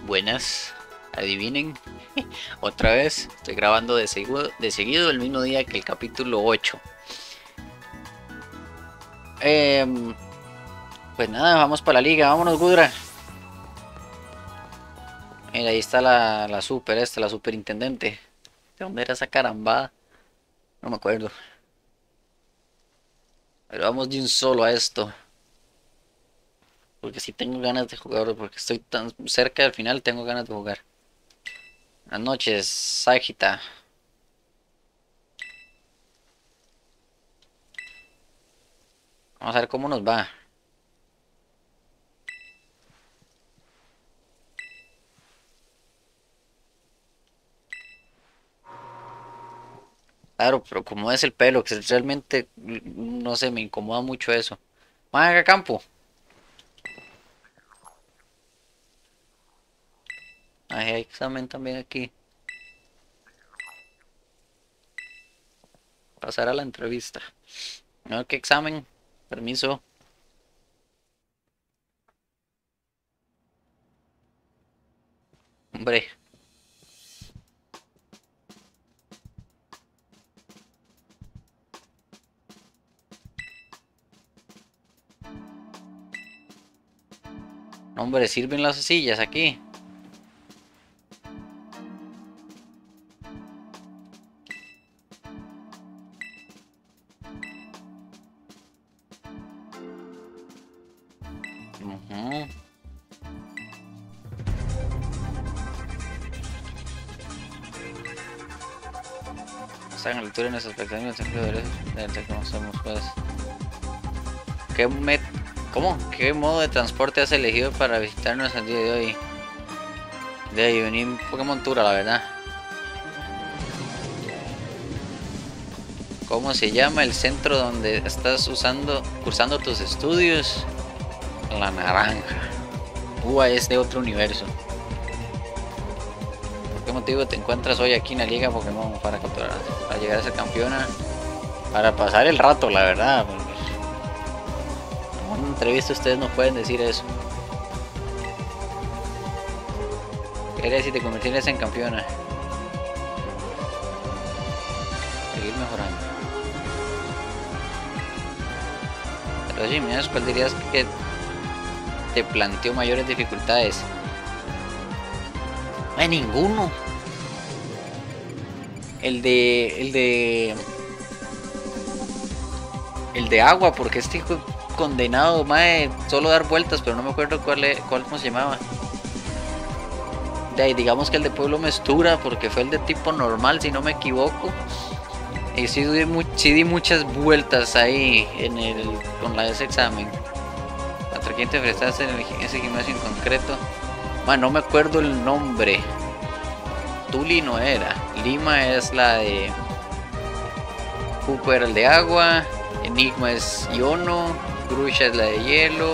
Buenas, adivinen, otra vez estoy grabando de seguido el mismo día que el capítulo 8. Pues nada, vamos para la liga, vámonos Gudra. Mira, ahí está la la superintendente. ¿De dónde era esa carambada? No me acuerdo. Pero vamos de un solo a esto. Porque si tengo ganas de jugar, porque estoy tan cerca del final, tengo ganas de jugar. Buenas noches, Sagita. Vamos a ver cómo nos va. Claro, pero como es el pelo, que realmente, no sé, me incomoda mucho eso. Haga campo. Ay, hay examen también aquí. Pasar a la entrevista. No, ¿qué examen? Permiso. Hombre, hombre, sirven las sillas aquí. Ujú. Están a la altura de nuestras expectativas, de cómo somos, pues. ¿Qué met ¿Cómo? ¿Qué modo de transporte has elegido para visitarnos el día de hoy? De ahí venir un Pokémon Tour, la verdad. ¿Cómo se llama el centro donde estás cursando tus estudios? La naranja. Es de otro universo. ¿Por qué motivo te encuentras hoy aquí en la liga Pokémon para capturar, para llegar a ser campeona? Para pasar el rato, la verdad. En una entrevista ustedes no pueden decir eso. ¿Qué harías si te convirtieras en campeona? Seguir mejorando. Pero sí, mira, ¿cuál dirías que te planteó mayores dificultades? No hay ninguno. El de agua, porque este hijo condenado, mae, solo dar vueltas, pero no me acuerdo cómo se llamaba. De ahí, digamos que el de Pueblo Mestura, porque fue el de tipo normal, si no me equivoco. Y sí di muchas vueltas ahí con ese examen. ¿Contra quién te enfrentaste en ese gimnasio en concreto? Man, no me acuerdo el nombre. Tuli no era. Lima es la de... Cuco era el de agua. Enigma es Iono. Grusha es la de hielo.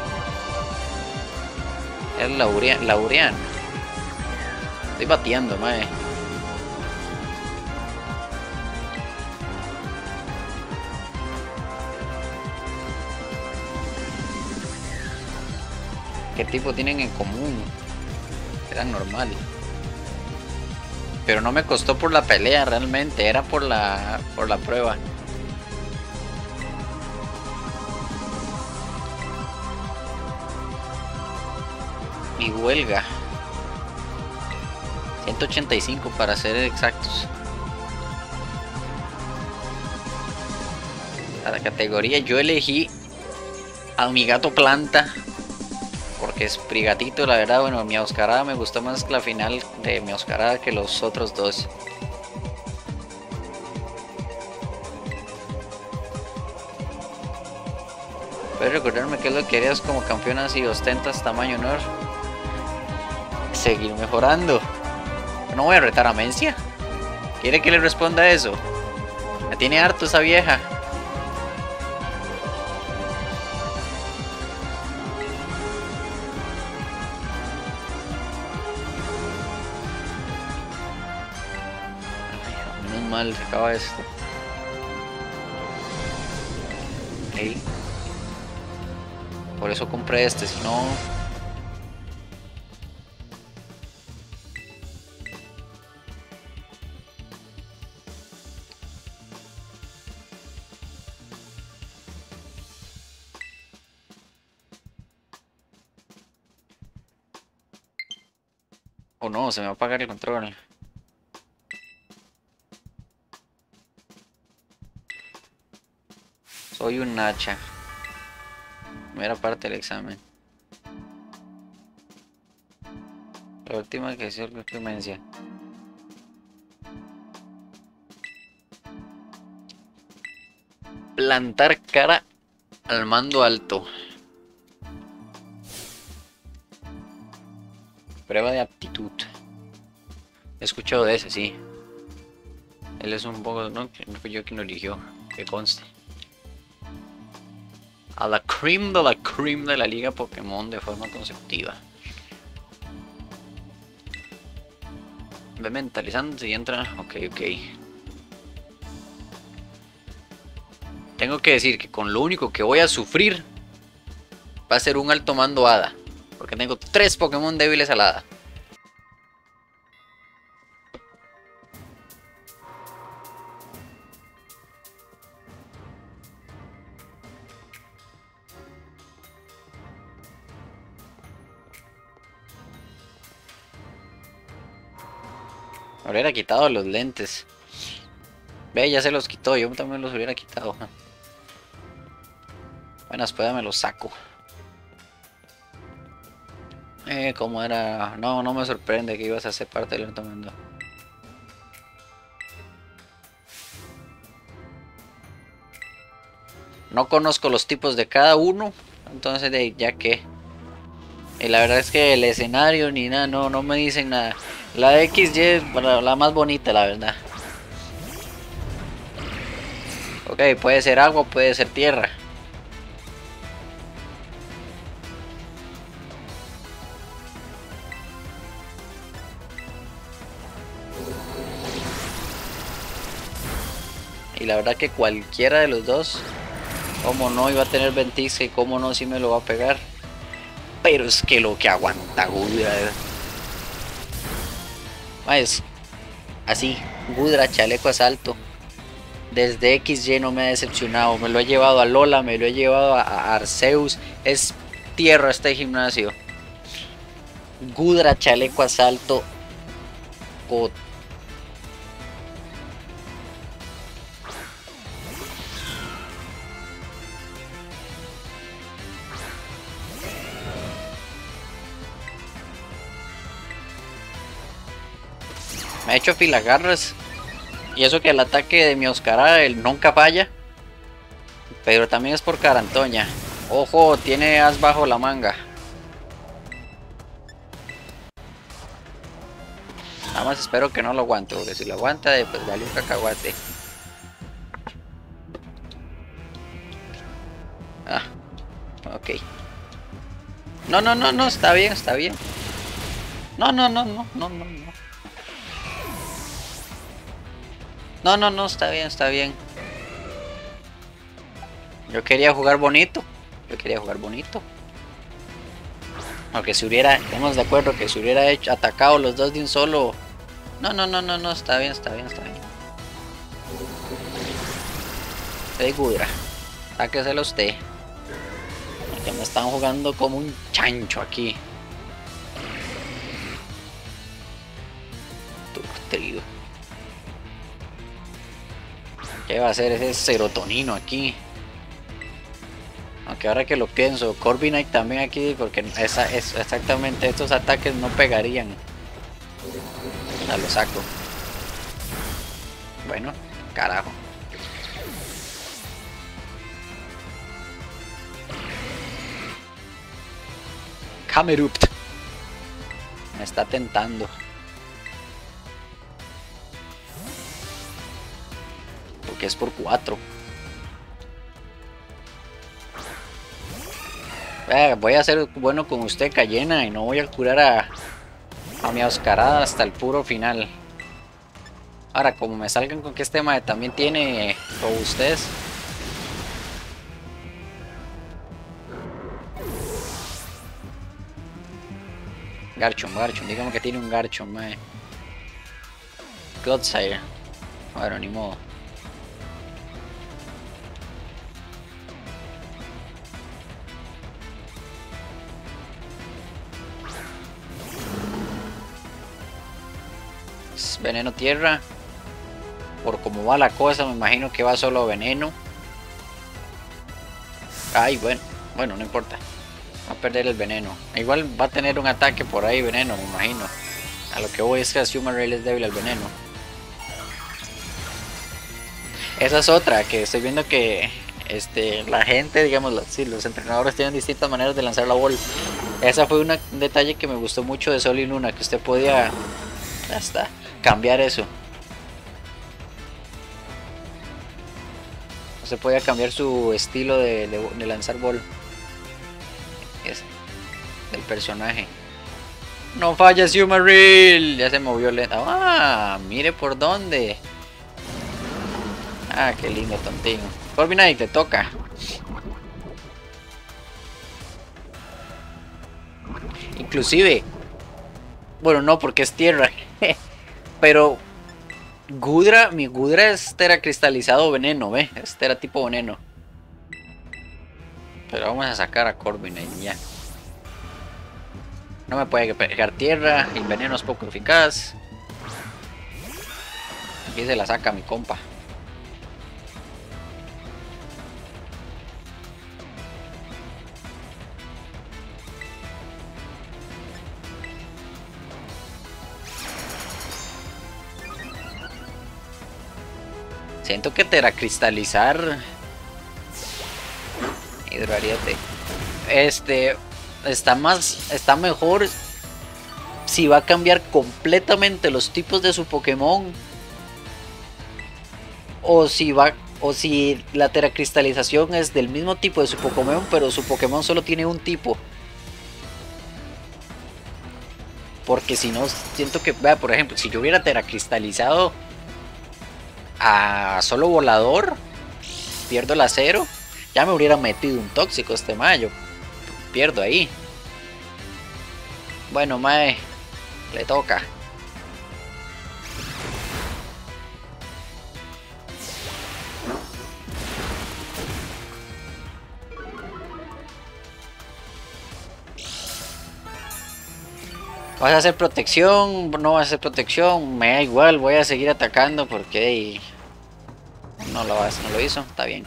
Es Laureano. Estoy bateando, mae. ¿Qué tipo tienen en común? Era normal. Pero no me costó por la pelea realmente, era por la prueba. Mi huelga. 185 para ser exactos. A la categoría yo elegí a mi gato planta. Porque es Prigatito, la verdad, bueno, mi Oscarada me gustó más la final de mi Oscarada que los otros dos. ¿Puedes recordarme qué es lo que harías como campeona si ostentas tamaño honor? Seguir mejorando. No voy a retar a Mencia. ¿Quiere que le responda eso? Me tiene harto esa vieja. Mal se acaba esto. Okay. Por eso compré este, si no... O no, se me va a apagar el control. Soy un hacha. Primera parte del examen. La última que hizo la clemencia. Plantar cara al mando alto. Prueba de aptitud. He escuchado de ese, sí. Él es un poco... No fui yo quien lo eligió. Que conste. A la cream de la liga Pokémon de forma consecutiva. Ve mentalizándose y entra. Ok. Tengo que decir que con lo único que voy a sufrir va a ser un alto mando hada. Porque tengo 3 Pokémon débiles a la hada. Me hubiera quitado los lentes. Ve, ya se los quitó. Yo también los hubiera quitado. Bueno, después me los saco. ¿Cómo era? No me sorprende que ibas a ser parte del alto mando. No conozco los tipos de cada uno. Entonces, ya que. Y la verdad es que el escenario ni nada, no me dicen nada. La XY es la más bonita, la verdad. Ok, puede ser agua, puede ser tierra. Y la verdad que cualquiera de los dos, como no iba a tener ventisca y como no sí me lo va a pegar. Pero es que lo que aguanta Gudra es así, Gudra, chaleco asalto. Desde XY no me ha decepcionado. Me lo he llevado a Lola, me lo he llevado a Arceus. Es tierra este gimnasio. Gudra, chaleco asalto. God. Me ha hecho filagarras. Y eso que el ataque de mi Oscarada él nunca falla. Pero también es por Carantoña. Ojo, tiene as bajo la manga. Nada más espero que no lo aguante. Porque si lo aguanta, pues vale un cacahuate. Ah, ok. No, está bien, está bien. No. No, está bien, está bien. Yo quería jugar bonito. Aunque si hubiera, estamos de acuerdo que si hubiera atacado los dos de un solo. No, está bien. Hey Gudra, sáqueselo usted. Porque me están jugando como un chancho aquí. Turtrido. ¿Qué va a hacer ese serotonino aquí? Aunque ahora que lo pienso, Corviknight también aquí, porque es exactamente estos ataques no pegarían. Ya lo saco. Bueno, carajo. Camerupt. Me está tentando. Porque es por 4. Voy a ser bueno con usted, Cayena, y no voy a curar a mi Oscarada hasta el puro final. Ahora, como me salgan con que este mae también tiene robustez. Garchomp, dígame que tiene un Garchomp, mae. Godsire. Bueno, ni modo. veneno tierra. Por cómo va la cosa, me imagino que va solo veneno. Ay, bueno, no importa. Va a perder el veneno. Igual va a tener un ataque por ahí, veneno, me imagino. A lo que voy es que Azumarill es débil al veneno. Esa es otra, que estoy viendo que la gente, digamos, los entrenadores tienen distintas maneras de lanzar la bola. Esa fue un detalle que me gustó mucho de Sol y Luna, que usted podía hasta cambiar eso. Se podía cambiar su estilo de lanzar bol del personaje. No falla Azumarill. Ya se movió lenta. Ah, mire por dónde. Ah, qué lindo tontín. Corviknight, te toca. Inclusive, bueno, no, porque es tierra. Pero Gudra, mi Gudra es tera cristalizado veneno, ¿ve? Es tera tipo veneno. Pero vamos a sacar a Corviknight ya. No me puede pegar tierra, el veneno es poco eficaz. Aquí se la saca mi compa. Siento que teracristalizar Hidroariete está mejor si va a cambiar completamente los tipos de su Pokémon, o si la teracristalización es del mismo tipo de su Pokémon, pero su Pokémon solo tiene un tipo. Porque si no, siento que, vea, por ejemplo, si yo hubiera teracristalizado a solo volador, pierdo el acero. Ya me hubiera metido un tóxico este mayo. Pierdo ahí. Bueno, mae, le toca. ¿Vas a hacer protección? ¿No vas a hacer protección? Me da igual, voy a seguir atacando porque no lo hizo, está bien.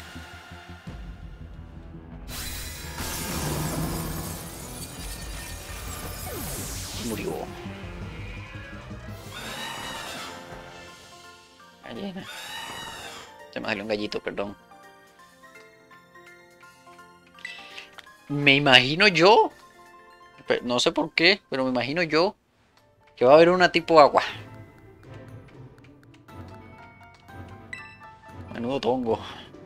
Murió. Gallina. Se me salió un gallito, perdón. Me imagino yo, no sé por qué, pero me imagino yo que va a haber una tipo agua. Menudo tongo.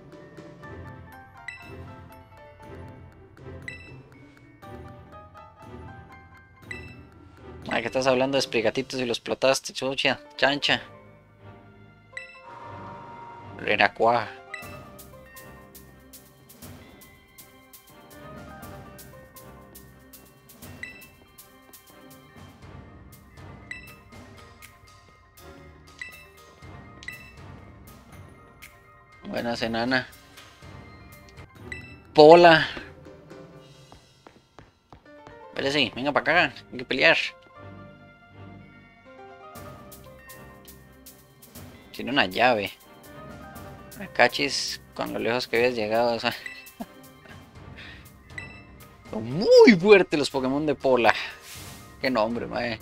Ah, que estás hablando de Sprigatitos y los explotaste, chucha, chancha. Renacuaja. Buenas, enana. Pola. Vale, sí, venga para acá, hay que pelear. Tiene una llave. Me cachis con lo lejos que habías llegado. O sea. Son muy fuertes los Pokémon de Pola. Qué nombre, mae.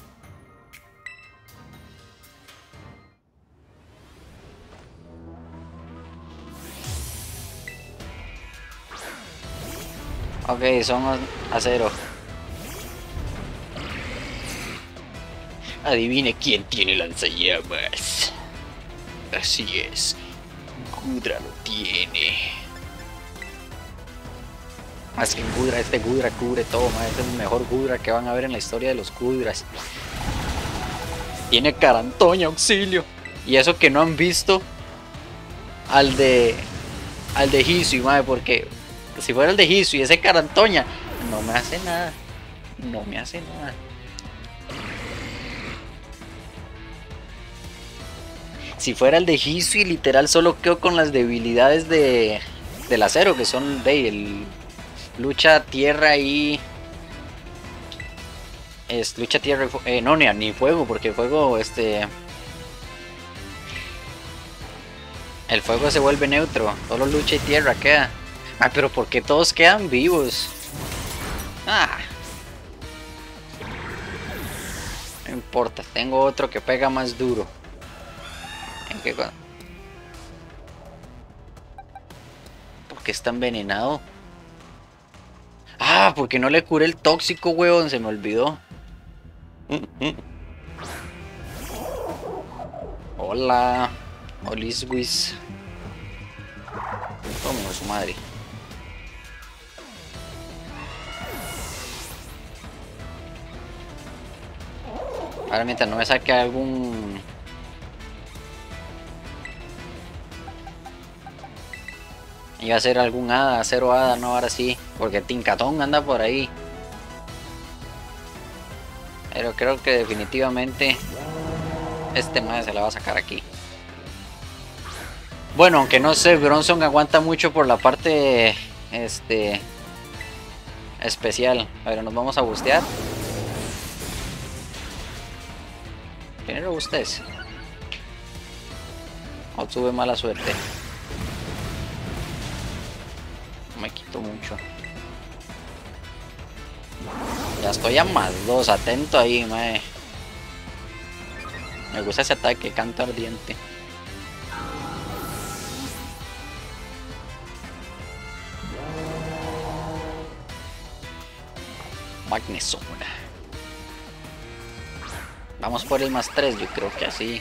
Ok, son acero. Adivine quién tiene lanzallamas. Así es. Gudra lo tiene. Más que Gudra, este Gudra cubre todo, man. Este es el mejor Gudra que van a ver en la historia de los Gudras. Tiene Carantoña, auxilio. Y eso que no han visto al de Hisui, madre, porque si fuera el de Hisui y ese Carantoña, no me hace nada. No me hace nada. Si fuera el de Hisui, literal solo quedo con las debilidades del acero, que son de el lucha tierra y lucha tierra y no, ni fuego, porque fuego El fuego se vuelve neutro, solo lucha y tierra queda. Ah, pero ¿por qué todos quedan vivos? Ah. No importa, tengo otro que pega más duro. ¿En qué? ¿Por qué está envenenado? Ah, porque no le curé el tóxico, weón, se me olvidó. Hola, Oliswis. Como su madre. Ahora mientras no me saque algún... Iba a ser algún hada, cero hada, no, ahora sí. Porque Tincatón anda por ahí. Pero creo que definitivamente este madre se la va a sacar aquí. Bueno, aunque no sé, Bronson aguanta mucho por la parte especial. Pero nos vamos a bustear. Primero ustedes. O sube mala suerte. Me quito mucho. Ya estoy a +2, atento ahí, mae. Me gusta ese ataque, canto ardiente. Magneson. Vamos por el +3, yo creo que así.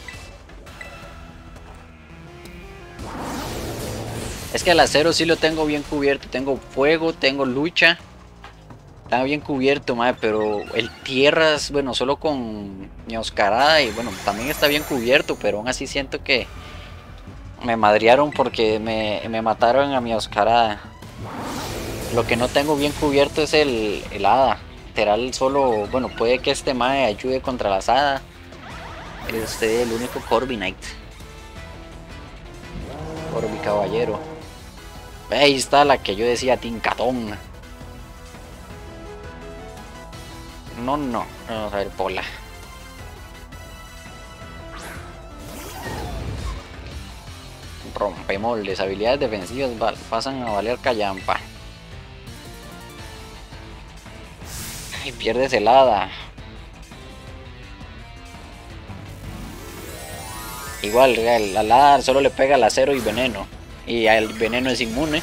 Es que el acero sí lo tengo bien cubierto. Tengo fuego, tengo lucha. Está bien cubierto, madre, pero el tierras, bueno, solo con mi Oscarada y bueno, también está bien cubierto, pero aún así siento que me madrearon porque me mataron a mi Oscarada. Lo que no tengo bien cubierto es el hada. Literal solo, bueno, puede que este mae ayude contra las hadas. Es el único Corviknight. Corvi caballero. Ahí está la que yo decía, Tincatón. No. Vamos a ver, Pola. Rompemoldes. Habilidades defensivas pasan a valer callampa. Y pierdes el hada. Igual, al hada solo le pega el acero y veneno. Y el veneno es inmune.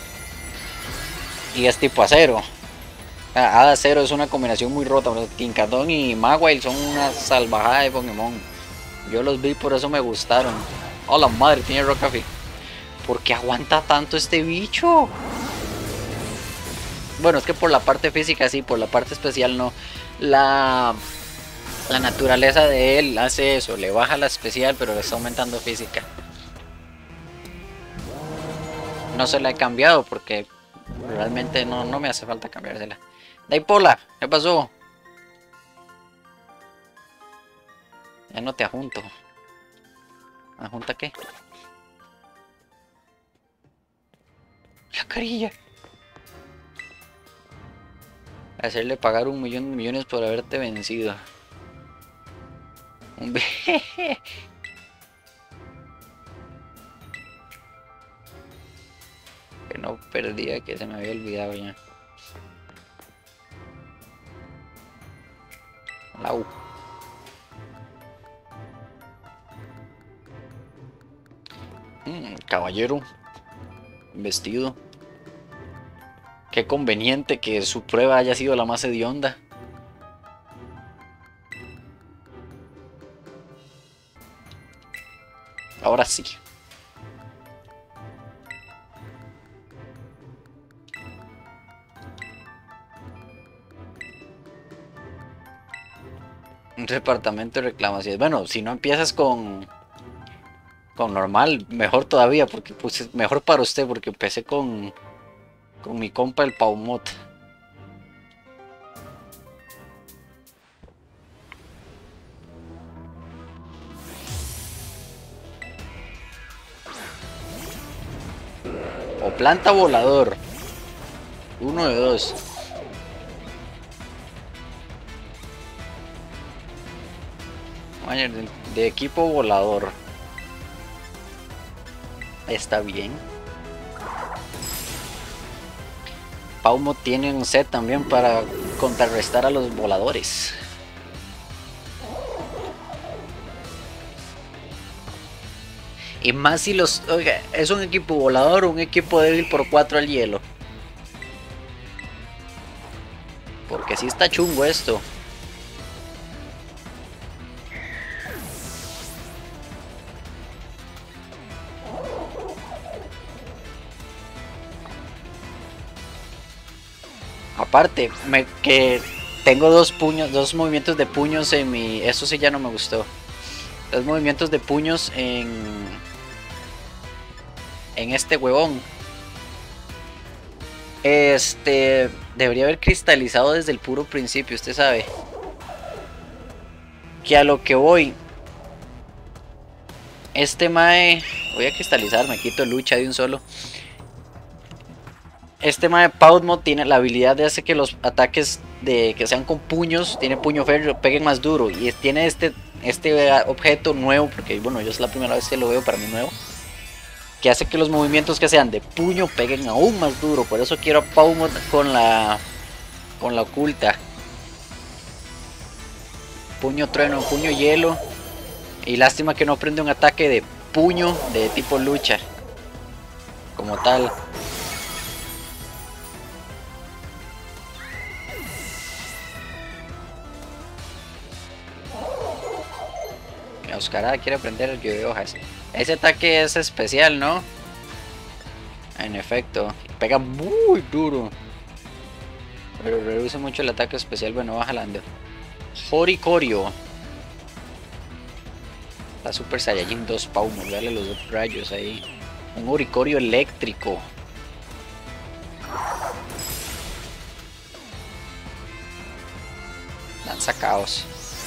Y es tipo acero. Hada acero es una combinación muy rota. Tincatón y Mawile son una salvajada de Pokémon. Yo los vi, por eso me gustaron. Oh, la madre, tiene Rockafy. ¿Por qué aguanta tanto este bicho? Bueno, es que por la parte física sí, por la parte especial no. La naturaleza de él hace eso. Le baja la especial, pero le está aumentando física. No se la he cambiado porque realmente no me hace falta cambiársela. Daipola, ¿qué pasó? Ya no te ajunto. ¿Ajunta qué? La carilla. Hacerle pagar 1.000.000 de millones por haberte vencido. Un que no perdía, que se me había olvidado ya. Lau. Caballero. Vestido. Qué conveniente que su prueba haya sido la más hedionda. Ahora sí. Un departamento de reclamaciones. Bueno, si no empiezas con normal, mejor todavía, porque pues mejor para usted, porque empecé con mi compa el Paumot. O planta volador. Uno de dos. De equipo volador. Está bien. Paumo tiene un set también para contrarrestar a los voladores. Y más si los... Oiga, ¿es un equipo volador o un equipo débil por 4 al hielo? Porque sí está chungo esto. Aparte, que tengo dos movimientos de puños en mi... Eso sí ya no me gustó. Dos movimientos de puños en este huevón. Debería haber cristalizado desde el puro principio, usted sabe. Que a lo que voy. Este mae... Voy a cristalizar, me quito lucha de un solo. Este mae Pautmo tiene la habilidad de hacer que los ataques que sean con puños, tiene puño férreo, peguen más duro. Y tiene este objeto nuevo, porque bueno, yo es la primera vez que lo veo, para mí nuevo. Que hace que los movimientos que sean de puño peguen aún más duro. Por eso quiero a Pautmo con la oculta. Puño trueno, puño hielo. Y lástima que no prende un ataque de puño de tipo lucha. Como tal. Oscarada quiere aprender el lluvia de hojas. Ese ataque es especial, ¿no? En efecto. Pega muy duro. Pero reduce mucho el ataque especial. Bueno, va jalando. Horikorio. La Super Saiyajin 2 Paumo. Dale los dos rayos ahí. Un Horikorio eléctrico. Lanza caos.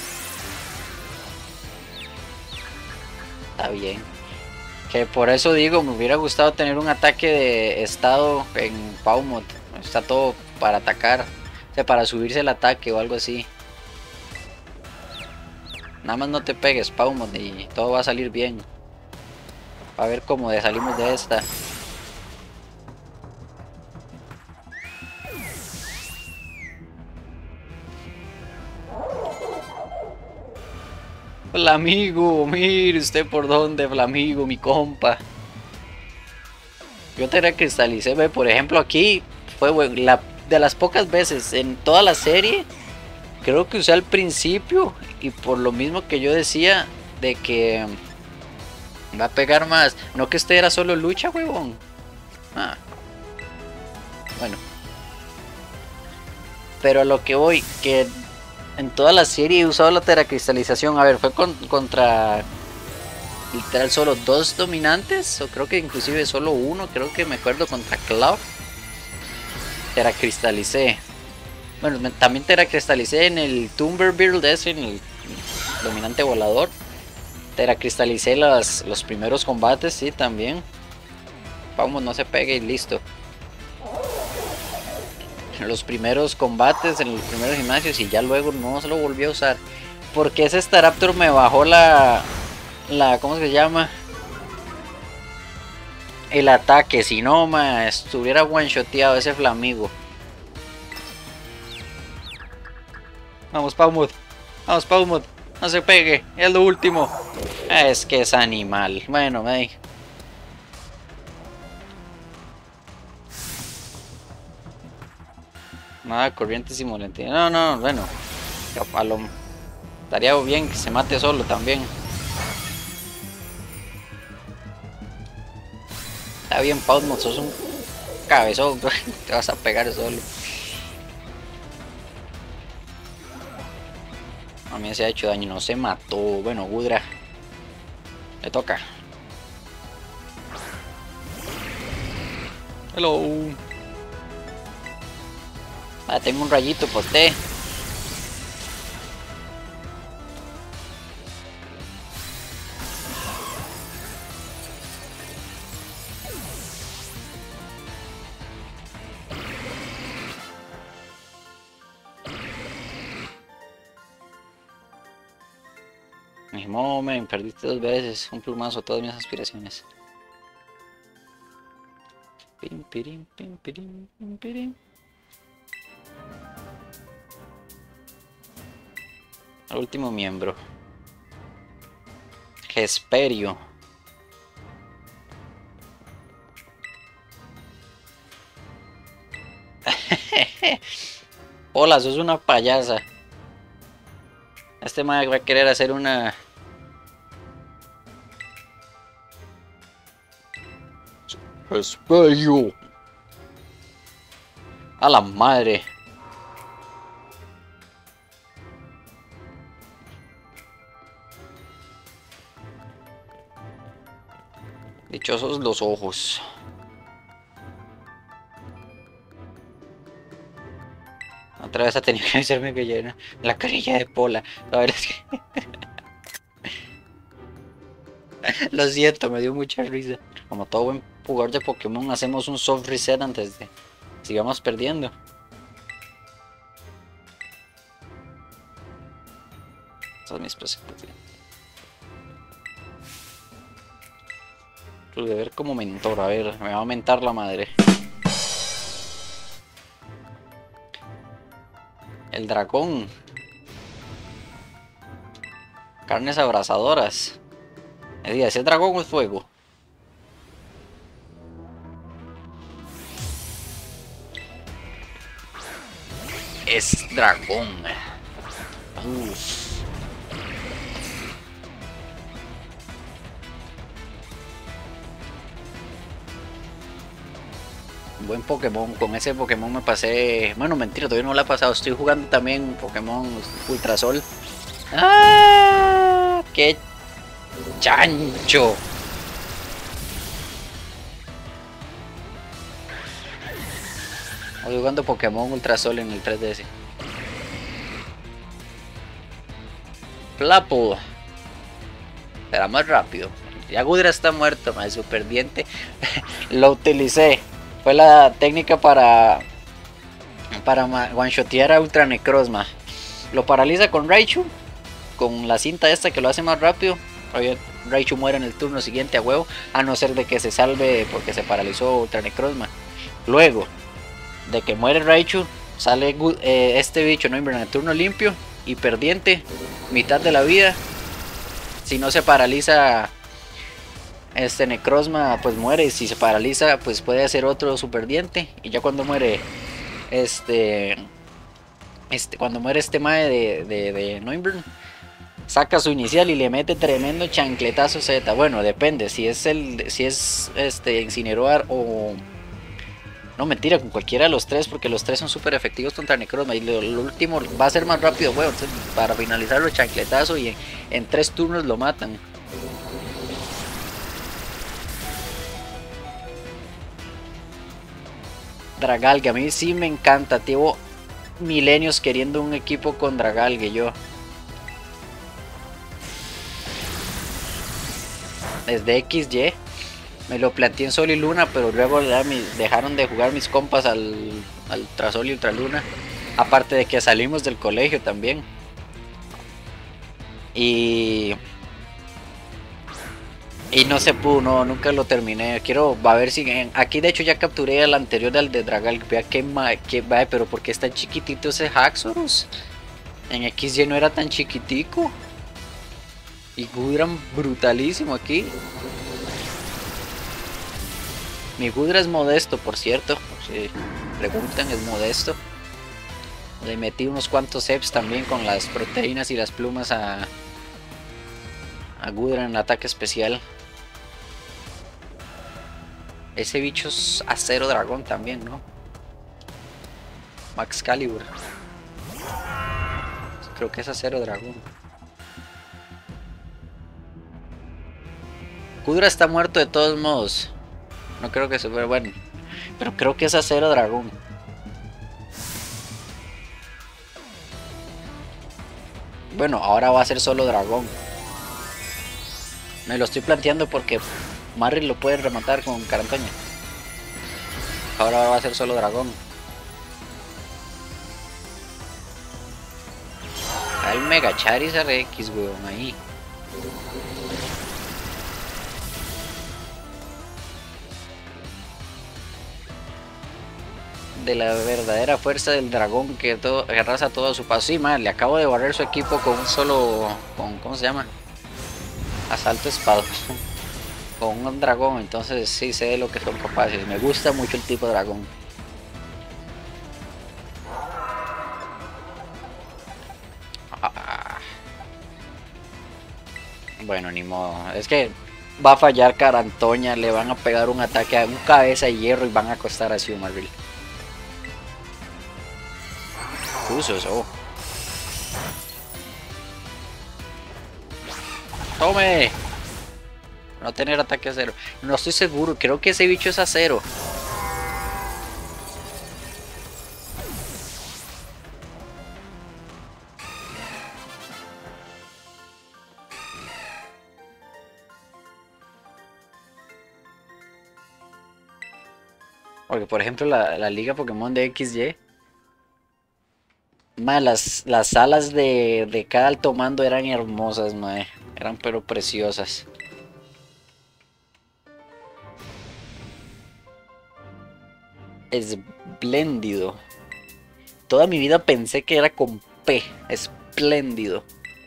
Está bien. Que por eso digo, me hubiera gustado tener un ataque de estado en Paumod. Está todo para atacar. O sea, para subirse el ataque o algo así. Nada más no te pegues, Paumod, y todo va a salir bien. A ver cómo salimos de esta. Flamigo, mire usted por dónde, Flamigo, mi compa. Yo te cristalicé, ve, por ejemplo, aquí fue de las pocas veces en toda la serie. Creo que usé al principio y por lo mismo que yo decía de que va a pegar más. No que este era solo lucha, huevón. Ah. Bueno. Pero a lo que voy, que en toda la serie he usado la teracristalización. A ver, fue contra literal solo 2 dominantes. O creo que inclusive solo uno. Creo que me acuerdo contra Cloud. Teracristalicé. Bueno, también teracristalicé en el Tumber Build ese, en el dominante volador. Teracristalicé los primeros combates, sí, también. Vamos, no se pegue y listo. Los primeros combates en los primeros gimnasios y ya luego no se lo volví a usar. Porque ese Staraptor me bajó ¿cómo se llama? El ataque, si no, estuviera one-shoteado ese Flamigo. Vamos, Paumud. Vamos, Paumud. No se pegue. Es lo último. Es que es animal. Bueno, nada, corriente simulante. No, bueno. Estaría bien que se mate solo también. Está bien, Paumud. Sos un cabezón. Te vas a pegar solo. A mí se ha hecho daño, no se mató. Bueno, Gudra. Le toca. Hello. Ah, tengo un rayito por usted. Mi momen, perdiste 2 veces. Un plumazo a todas mis aspiraciones. Pim, pirim, pim, pirim, pim, pirim. El último miembro. Hesperio. Hola, sos una payasa. Este man va a querer hacer una... Hesperio. A la madre. Dichosos los ojos. Otra vez ha tenido que hacerme que llena la carilla de Pola. A ver, es que... Lo siento, me dio mucha risa. Como todo buen jugador de Pokémon, hacemos un soft reset antes de... sigamos perdiendo. Esas son mis presentaciones. Tu deber como mentor, a ver, me va a aumentar la madre. El dragón. Carnes abrasadoras. ¿Ese dragón es fuego? Es dragón. Uff. Buen Pokémon, con ese Pokémon me pasé... Bueno, mentira, todavía no lo he pasado. Estoy jugando también Pokémon Ultrasol. ¡Ah! ¡Qué chancho! Estoy jugando Pokémon Ultrasol en el 3DS. Plapo. Será más rápido. Ya Gudra está muerto, más super diente. Lo utilicé. Fue la técnica para one-shotear a Ultra Necrozma. Lo paraliza con Raichu. Con la cinta esta que lo hace más rápido. Raichu muere en el turno siguiente a huevo. A no ser de que se salve porque se paralizó Ultra Necrozma. Luego de que muere Raichu, sale este bicho no en el turno limpio. Hiperdiente. Mitad de la vida. Si no se paraliza... Necrozma pues muere. Si se paraliza pues puede hacer otro super diente. Y ya cuando muere cuando muere este mae de Noivern, saca su inicial y le mete tremendo chancletazo Z. Bueno, depende si es Incineroar o... No, mentira, con cualquiera de los tres, porque los tres son súper efectivos contra Necrozma. Y lo último va a ser más rápido, bueno, para finalizar los chancletazos y en 3 turnos lo matan. Dragalge, a mí sí me encanta. Llevo milenios queriendo un equipo con Dragalge yo. Desde XY me lo planteé en Sol y Luna, pero luego dejaron de jugar mis compas al Ultrasol y Ultraluna. Aparte de que salimos del colegio también. Y no se pudo, no, nunca lo terminé. Quiero, a ver si... aquí de hecho ya capturé al anterior del de Dragalge. Vea que va, pero ¿por qué es tan chiquitito ese Haxorus? En XY no era tan chiquitico. Y Gudra brutalísimo aquí. Mi Gudra es modesto, por cierto. Si preguntan, es modesto. Le metí unos cuantos EPs también con las proteínas y las plumas a Gudra en ataque especial. Ese bicho es acero dragón también, ¿no? Max Calibur. Creo que es acero dragón. Gudra está muerto de todos modos. No creo que se vea bueno. Pero creo que es acero dragón. Bueno, ahora va a ser solo dragón. Me lo estoy planteando porque Marry lo puede rematar con Carantoña. Ahora va a ser solo dragón. El Mega Charizard X, weón, ahí. de la verdadera fuerza del dragón que todo, arrasa todo a su paso. Sí, man, le acabo de barrer su equipo con un solo, con, ¿cómo se llama? Asalto espada. Con un dragón, entonces sí sé de lo que son capaces. Me gusta mucho el tipo de dragón. Ah, bueno, ni modo. Es que va a fallar Carantoña, le van a pegar un ataque a un cabeza de hierro y van a acostar a Silmaril. Usos, oh. ¡Tome! No tener ataque a cero. No estoy seguro, creo que ese bicho es a cero. Porque por ejemplo la liga Pokémon de XY. Mae, las alas de cada alto mando eran hermosas, mae. Eran pero preciosas. Espléndido. Toda mi vida pensé que era con P. Espléndido.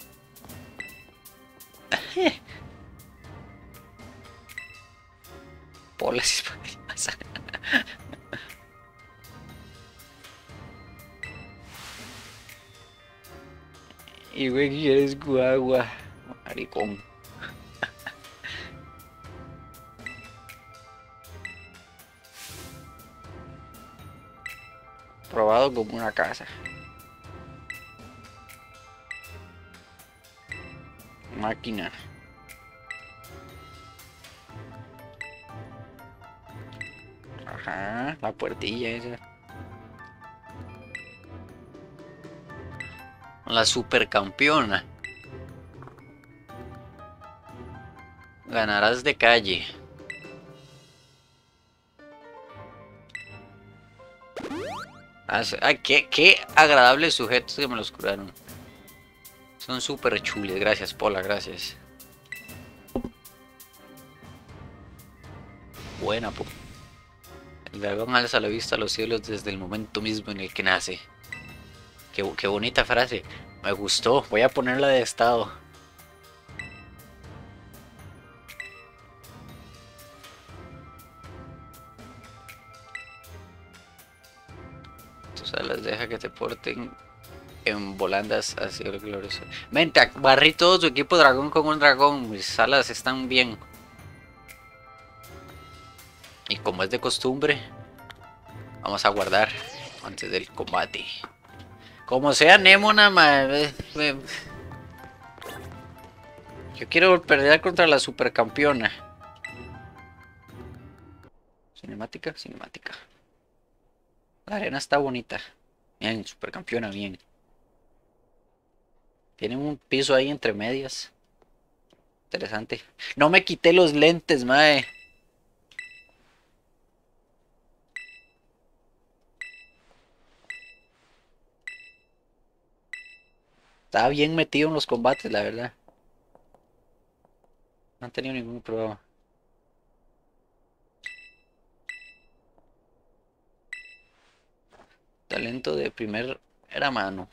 Polas. Y güey, quieres guagua. Maricón. Probado como una casa. Máquina. Ajá, la puertilla esa. La supercampeona. Ganarás de calle. Ay, qué agradables sujetos que me los curaron. Son súper chules. Gracias, Pola, gracias. Buena, po. El dragón alza la vista a los cielos desde el momento mismo en el que nace. Qué bonita frase. Me gustó. Voy a ponerla de estado. Tus alas deja que te porten en volandas hacia el glorioso. Mente, barrí todo su equipo dragón con un dragón. Mis alas están bien. Y como es de costumbre, vamos a guardar antes del combate. Como sea Nemona, yo quiero perder contra la supercampeona. Cinemática, cinemática. La arena está bonita. Bien, supercampeona, bien. Tienen un piso ahí entre medias. Interesante. No me quité los lentes, mae. Estaba bien metido en los combates, la verdad. No han tenido ningún problema. Talento de era mano.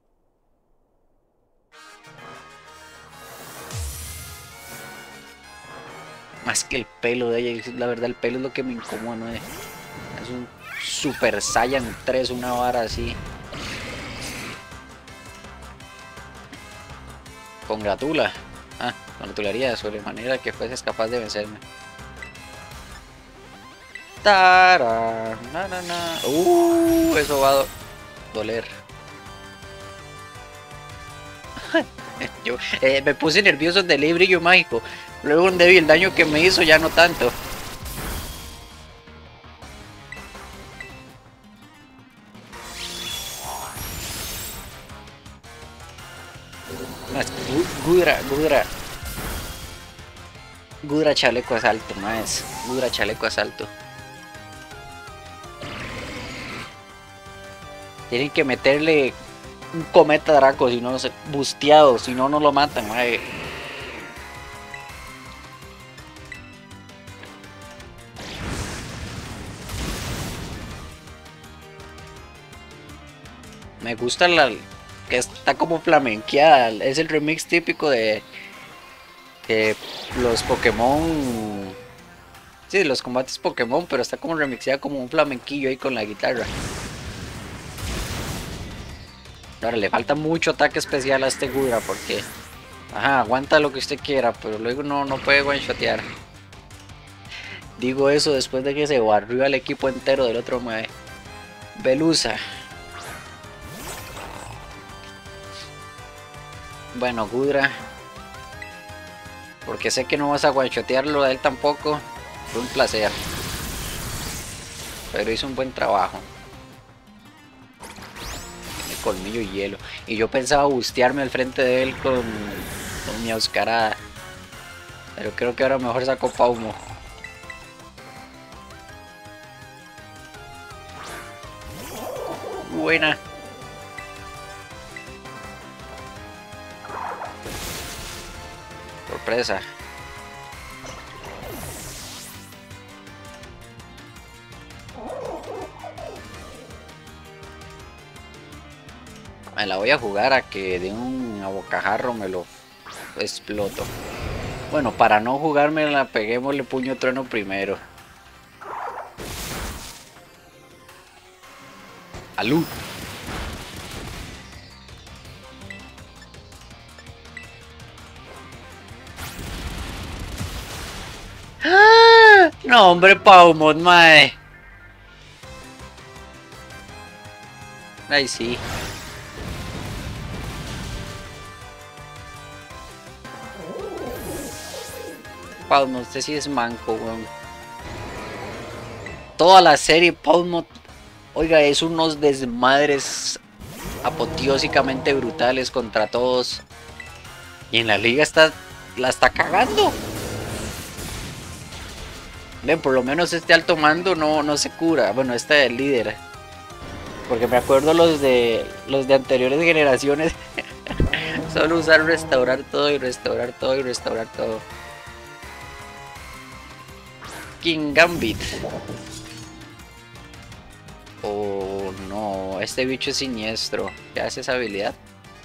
Más que el pelo de ella, la verdad el pelo es lo que me incomoda, ¿no? Es un Super Saiyan 3, una vara así. Congratula. Ah, congratularía de sobremanera que fueses capaz de vencerme. Tara, na, na, na. Eso va a doler. Yo me puse nervioso del brillo mágico. Luego un débil, el daño que me hizo ya no tanto. Gudra chaleco asalto, más. Gudra chaleco asalto. Tienen que meterle un cometa Draco, si no, busteado, si no, no lo matan, mae. Me gusta la que está como flamenqueada. Es el remix típico de los Pokémon. Sí, los combates Pokémon, pero está como remixeada como un flamenquillo ahí con la guitarra. Ahora le falta mucho ataque especial a este Gudra porque... Ajá, aguanta lo que usted quiera, pero luego no puede one-shotear. Digo eso después de que se barrió al equipo entero del otro mae. Velusa. Bueno, Gudra. Porque sé que no vas a one-shotearlo a él tampoco. Fue un placer. Pero hizo un buen trabajo. Tiene colmillo y hielo. Y yo pensaba bustearme al frente de él con mi Auscarada. Pero creo que ahora mejor saco Paumo. Buena. Sorpresa. Me la voy a jugar a que de un abocajarro me lo exploto. Bueno, para no jugármela, peguémosle puño trueno primero. ¡Alú! ¡Ah! No, hombre, Paumon, mae. Ahí sí. Paumon, usted sí es manco, weón. Toda la serie, Paumon, oiga, es unos desmadres apoteósicamente brutales contra todos. Y en la liga la está cagando. Ven, por lo menos este alto mando no se cura. Bueno, este es el líder. Porque me acuerdo los de anteriores generaciones. Solo usar restaurar todo y restaurar todo y restaurar todo. King Gambit. Oh no, este bicho es siniestro. ¿Qué hace esa habilidad?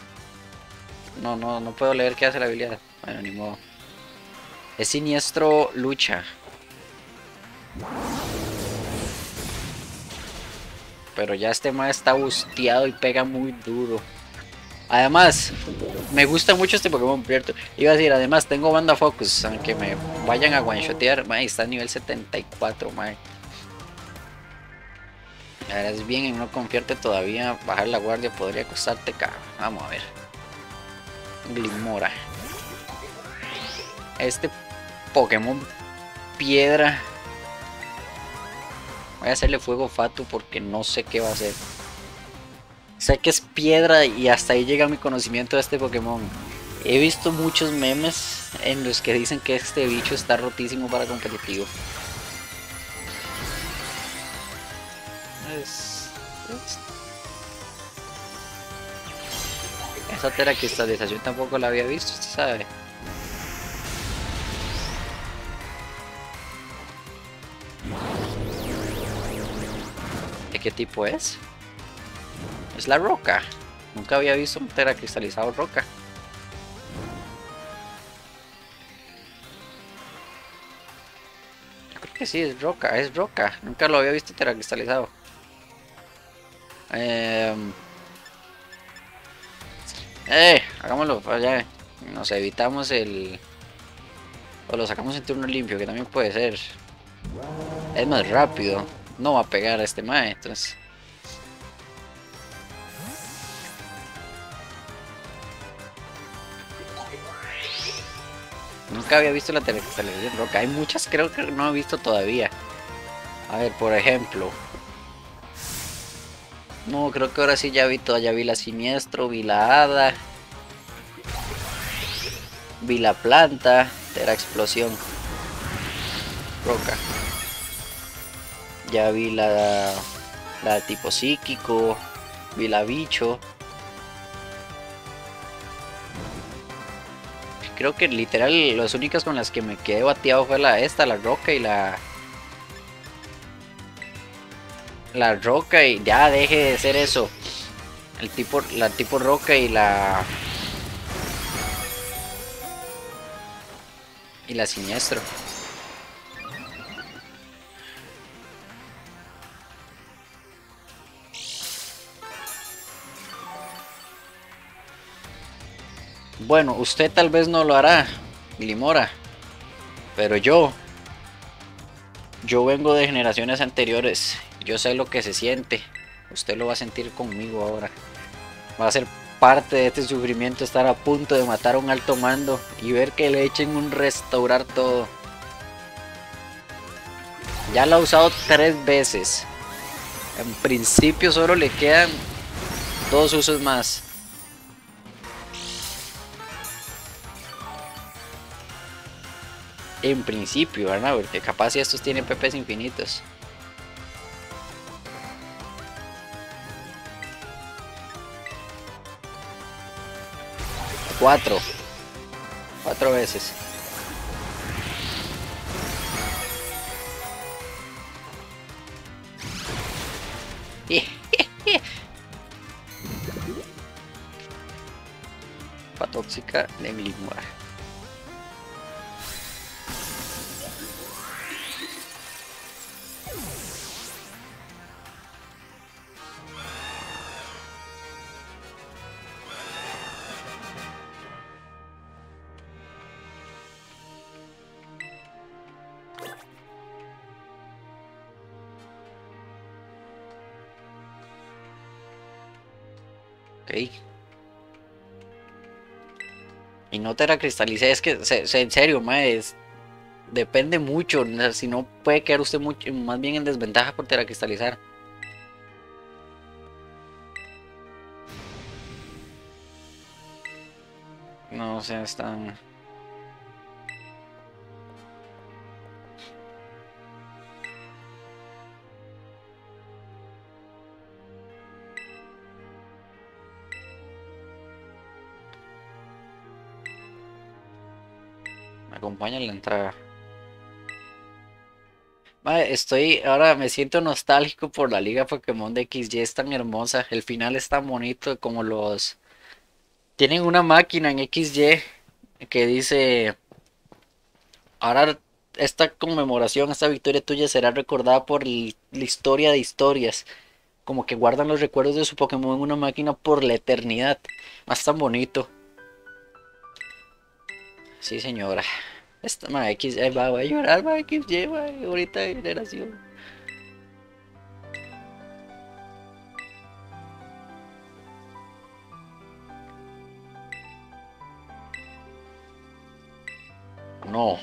No puedo leer qué hace la habilidad. Bueno, ni modo. Es siniestro lucha. Pero ya este mae está busteado y pega muy duro. Además, me gusta mucho este Pokémon, cierto. Iba a decir, además tengo banda Focus, aunque me vayan a one-shotear. Mae, está a nivel 74, mae. Ahora es bien en no confiarte todavía. Bajar la guardia podría costarte caro. Vamos a ver. Glimora. Este Pokémon piedra. Voy a hacerle fuego Fatu porque no sé qué va a hacer. Sé que es piedra y hasta ahí llega mi conocimiento de este Pokémon. He visto muchos memes en los que dicen que este bicho está rotísimo para competitivo. Esa teracristalización tampoco la había visto, usted sabe. ¿De qué tipo es? Es la roca. Nunca había visto un teracristalizado roca. Yo creo que sí, es roca, es roca. Nunca lo había visto teracristalizado. Hagámoslo allá. Nos evitamos el... O lo sacamos en turno limpio, que también puede ser. Es más rápido. No va a pegar a este mae, entonces... Nunca había visto la teracristalización roca. Hay muchas, creo que no he visto todavía. A ver, por ejemplo... No, creo que ahora sí ya vi toda. Ya vi la siniestro, vi la hada, vi la planta, tera explosión, roca. Ya vi la tipo psíquico, vi la bicho. Creo que literal las únicas con las que me quedé bateado fue la roca y la roca y ya deje de ser eso. La tipo roca y la... Y la siniestro. Bueno, usted tal vez no lo hará, Limora. Pero yo vengo de generaciones anteriores. Yo sé lo que se siente. Usted lo va a sentir conmigo ahora. Va a ser parte de este sufrimiento estar a punto de matar a un alto mando y ver que le echen un restaurar todo. Ya lo ha usado 3 veces. En principio solo le quedan 2 usos más. En principio, ¿verdad? Porque capaz si estos tienen PPs infinitos. 4 veces. Tóxica de Glimmer. Ok. Y no teracristalicé, es que en serio, mae, depende mucho. Si no, puede quedar usted mucho, más bien en desventaja por teracristalizar. No, o sea, están. Me acompaña en la entrada. Mae, ahora me siento nostálgico por la liga Pokémon de XY, es tan hermosa. El final es tan bonito como los. Tienen una máquina en XY que dice. Ahora esta conmemoración, esta victoria tuya será recordada por la historia de historias. Como que guardan los recuerdos de su Pokémon en una máquina por la eternidad. Más tan bonito. Sí, señora. Esta ma X va a llorar, ma XY, ma, ahorita de generación. No,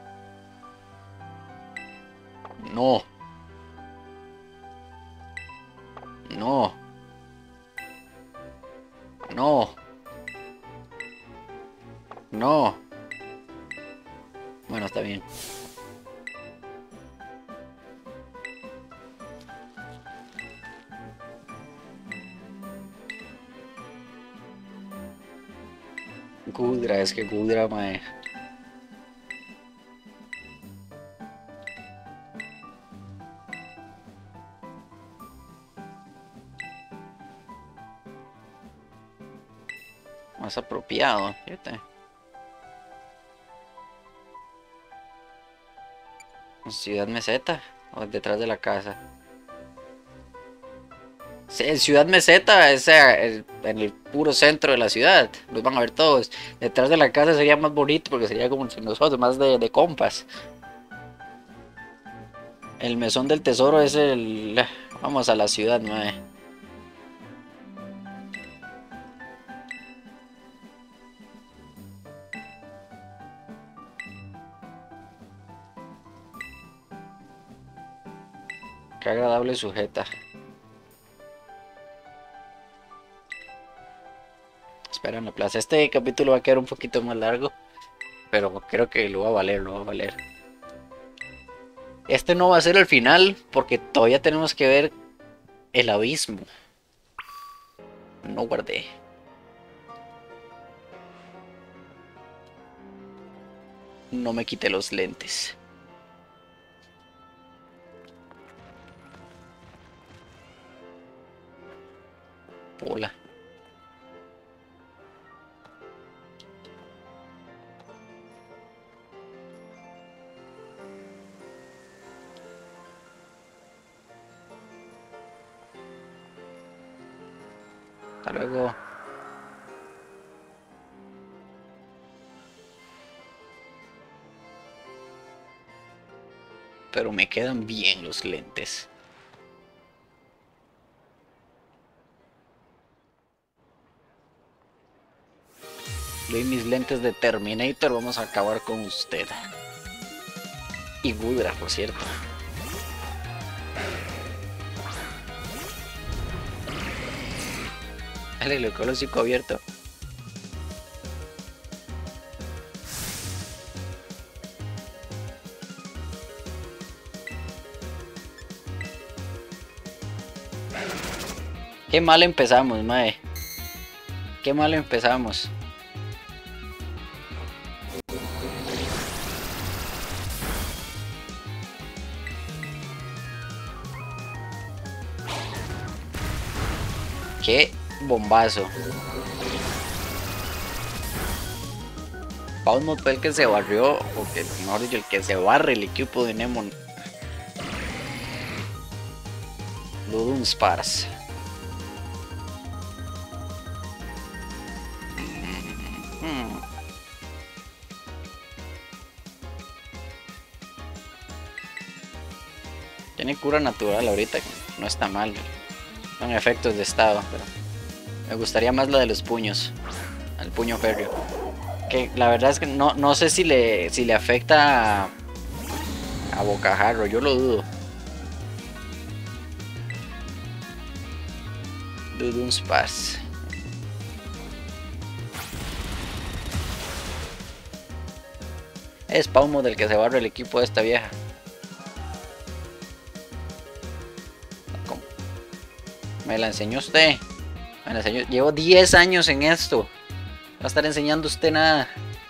no, no, no, no. Bueno, está bien. Gudra, es que Gudra, mae. Más apropiado, fíjate. Ciudad Meseta, o detrás de la casa. Sí, en Ciudad Meseta, en el puro centro de la ciudad, los van a ver todos. Detrás de la casa sería más bonito porque sería como entre nosotros, más de compas. El mesón del tesoro es el... Vamos a la ciudad, mae. Qué agradable sujeta. Espera en la plaza. Este capítulo va a quedar un poquito más largo, pero creo que lo va a valer, lo va a valer. Este no va a ser el final porque todavía tenemos que ver el abismo. No guardé. No me quité los lentes. Hola. Hasta luego. Pero me quedan bien los lentes. Doy mis lentes de Terminator, vamos a acabar con usted. Y Gudra, por cierto. Dale, le quedó el hocico abierto. Qué mal empezamos, mae. Qué mal empezamos. Qué bombazo. Pausmo fue el que se barrió, o que mejor dicho, el que se barre el equipo de Nemon. Ludum Spars. Tiene cura natural ahorita, no está mal. Son efectos de estado, pero me gustaría más la de los puños. El puño férreo. Que la verdad es que no sé si le afecta a bocajarro, yo lo dudo. Ludum Spars. Es Paumo del que se barre el equipo de esta vieja. Me la enseñó usted. Me la enseñó. Llevo 10 años en esto. No va a estar enseñando usted nada.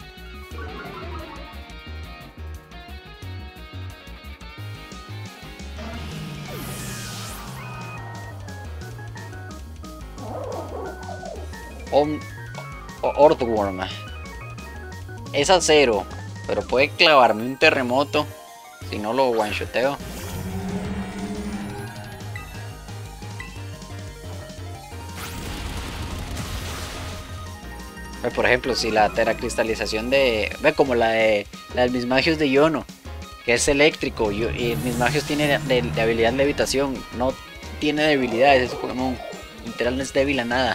Earthworm. Es acero, pero puede clavarme un terremoto si no lo one-shoteo. Por ejemplo, si la teracristalización de... Ve como la de mis magios de Iono, que es eléctrico, y mis magios tiene de habilidad levitación, no tiene debilidades, ese Pokémon literal no es débil a nada.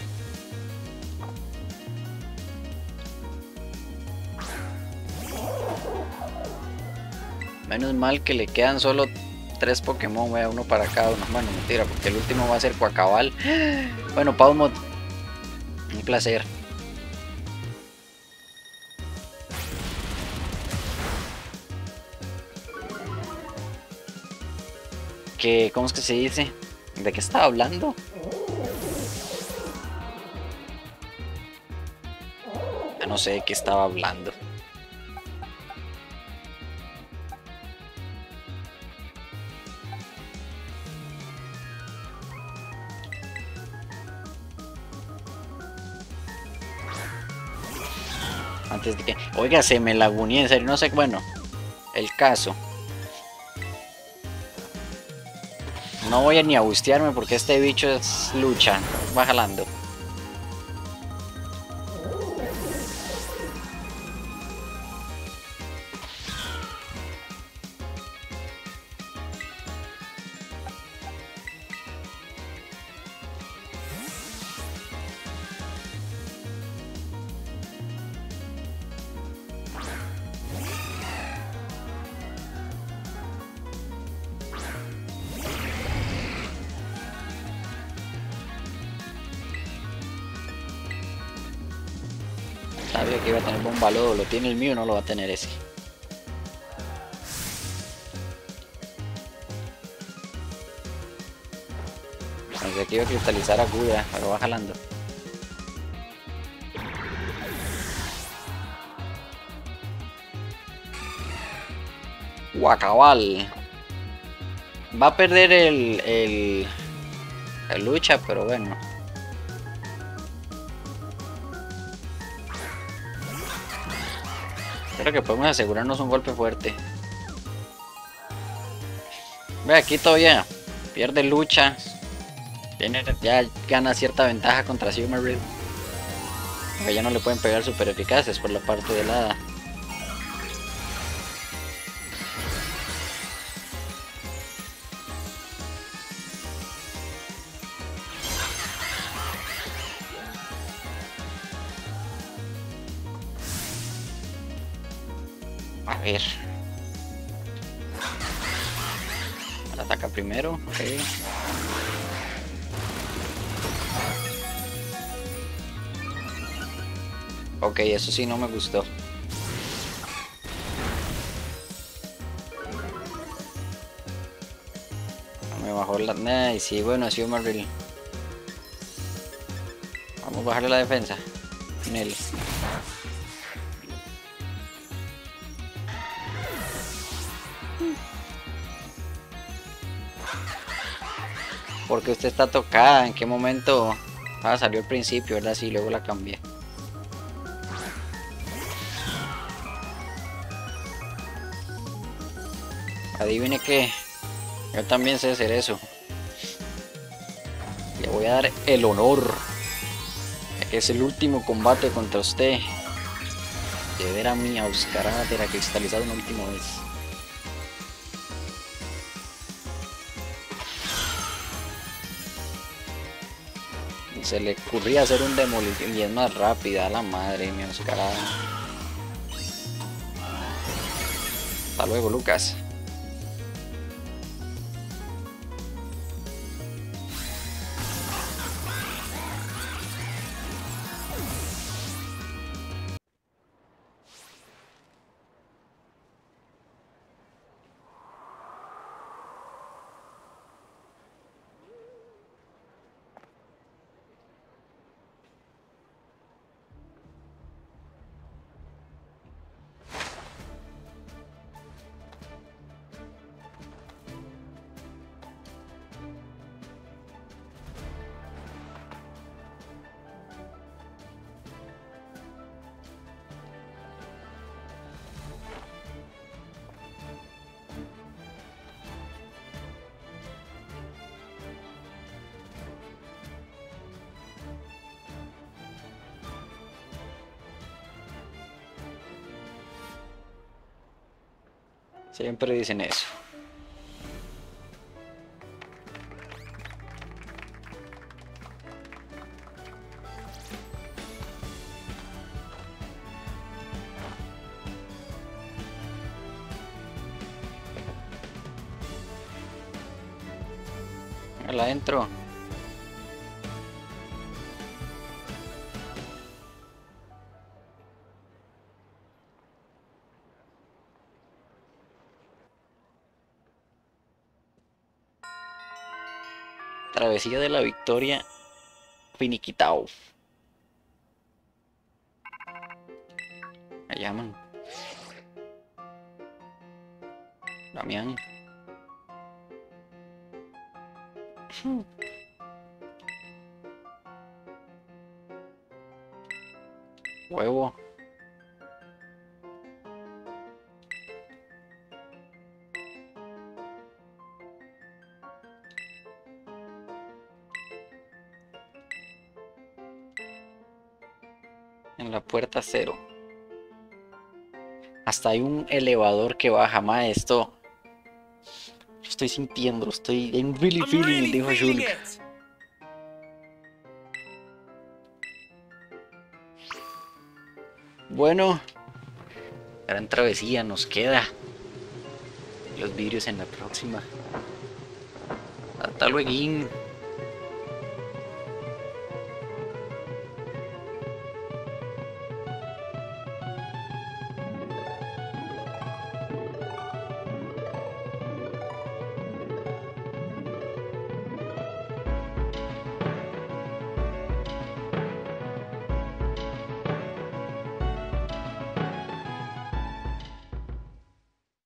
Menos mal que le quedan solo 3 Pokémon, wea, uno para cada uno. Bueno, mentira, porque el último va a ser Quackabal. Bueno, Pausmo, un placer. ¿Cómo es que se dice? ¿De qué estaba hablando? Ya no sé de qué estaba hablando. Antes de que... Oiga, se me laguneé, en serio, no sé, bueno, el caso. No voy a ni a bustearme porque este bicho es lucha, va jalando. Sabía que iba a tener bomba lodo, lo tiene el mío, no lo va a tener ese. Pensé que iba a cristalizar a Gudra, pero va jalando. Quackabal. Va a perder el lucha, pero bueno. Creo que podemos asegurarnos un golpe fuerte. Ve, aquí todavía pierde lucha. Ya gana cierta ventaja contra Silmaril. Porque ya no le pueden pegar super eficaces por la parte de la... A ver. Ataca primero. Okay. Ok, eso sí no me gustó. Me bajó la... Nah, y sí, bueno, ha sido Marvel. Vamos a bajarle la defensa. Nel. Porque usted está tocada, ¿en qué momento? Ah, salió al principio, ¿verdad? Sí, luego la cambié. Adivine qué, yo también sé hacer eso. Le voy a dar el honor. Es el último combate contra usted. De ver a mi Auscarada cristalizado una última vez. Se le ocurría hacer un demolición y es más rápida, la madre mi Auscarada. Hasta luego, Lucas. Siempre dicen eso. Hola, adentro. Travesía de la Victoria finiquitao. Me llaman. Damián. Huevo. En la puerta 0. Hasta hay un elevador que baja, ma, esto. Lo estoy sintiendo, estoy en really feeling, dijo Shulk. Bueno, gran travesía nos queda. Los vidrios en la próxima. Hasta luego.